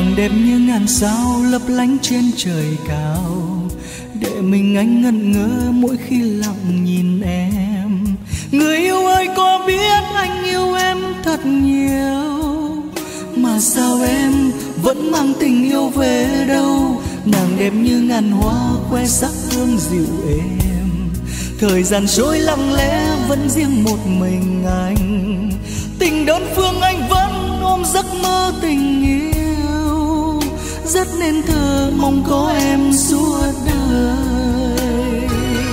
Nàng đẹp như ngàn sao lấp lánh trên trời cao, để mình anh ngẩn ngơ mỗi khi lặng nhìn em. Người yêu ơi có biết anh yêu em thật nhiều, mà sao em vẫn mang tình yêu về đâu. Nàng đẹp như ngàn hoa khoe sắc hương dịu êm, thời gian trôi lặng lẽ vẫn riêng một mình anh. Tình đơn phương anh vẫn ôm giấc mơ tình yêu, rất nên thơ mong có em suốt đời.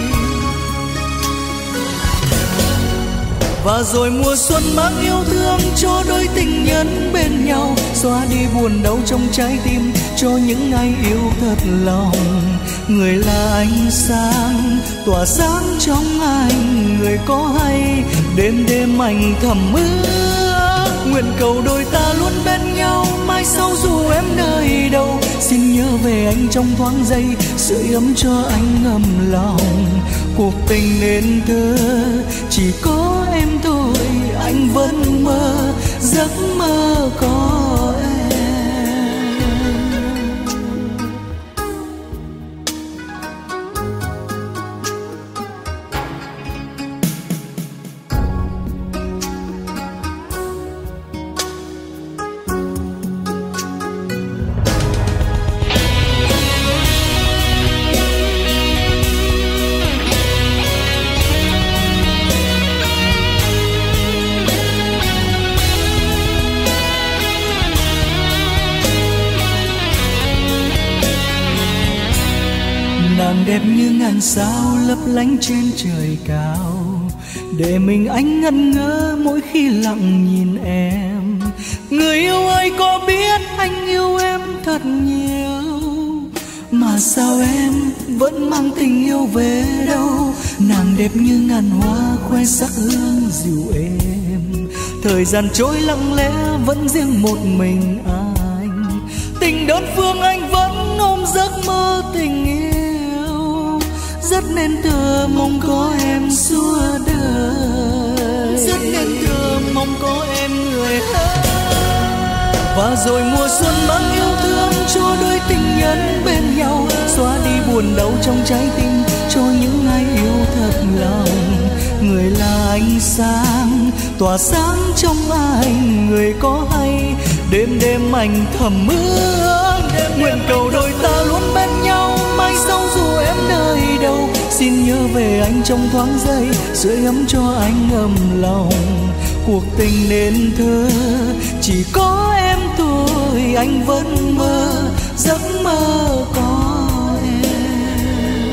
Và rồi mùa xuân mang yêu thương cho đôi tình nhân bên nhau, xóa đi buồn đau trong trái tim cho những ai yêu thật lòng. Người là ánh sáng tỏa sáng trong anh, người có hay đêm đêm anh thầm ước. Nguyện cầu đôi ta luôn bên nhau mai sau dù em nơi đâu. Xin nhớ về anh trong thoáng giây, sưởi ấm cho anh ngầm lòng. Cuộc tình nên thơ chỉ có em thôi, anh vẫn mơ giấc mơ có em. Nàng đẹp như ngàn sao lấp lánh trên trời cao, để mình anh ngẩn ngơ mỗi khi lặng nhìn em. Người yêu ơi có biết anh yêu em thật nhiều, mà sao em vẫn mang tình yêu về đâu. Nàng đẹp như ngàn hoa khoe sắc hương dịu êm, thời gian trôi lặng lẽ vẫn riêng một mình anh. Tình đơn phương anh vẫn ôm giấc mơ tình yêu, rất nên thơ mong có em suốt đời, rất nên thơ mong có em người ơi. Và rồi mùa xuân mang yêu thương cho đôi tình nhân bên nhau, xóa đi buồn đau trong trái tim cho những ai yêu thật lòng. Người là ánh sáng tỏa sáng trong anh, người có hay đêm đêm anh thầm ước. Nguyện cầu đôi ta luôn bên nhau mai sau dù em nơi đâu. Xin nhớ về anh trong thoáng giây, sưởi ấm cho anh ngầm lòng. Cuộc tình nên thơ chỉ có em thôi, anh vẫn mơ giấc mơ có em.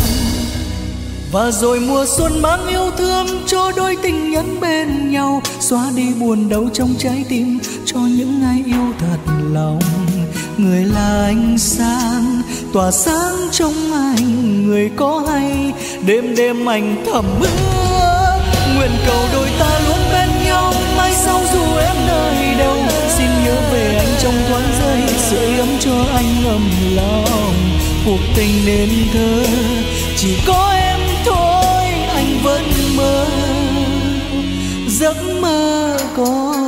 Và rồi mùa xuân mang yêu thương cho đôi tình nhân bên nhau, xóa đi buồn đau trong trái tim cho những ai yêu thật lòng. Người là ánh sáng tỏa sáng trong anh, người có hay đêm đêm anh thầm ước. Nguyện cầu đôi ta luôn bên nhau mai sau dù em nơi đâu. Xin nhớ về anh trong thoáng giây, sưởi ấm cho anh ngầm lòng. Cuộc tình nên thơ chỉ có em thôi, anh vẫn mơ giấc mơ có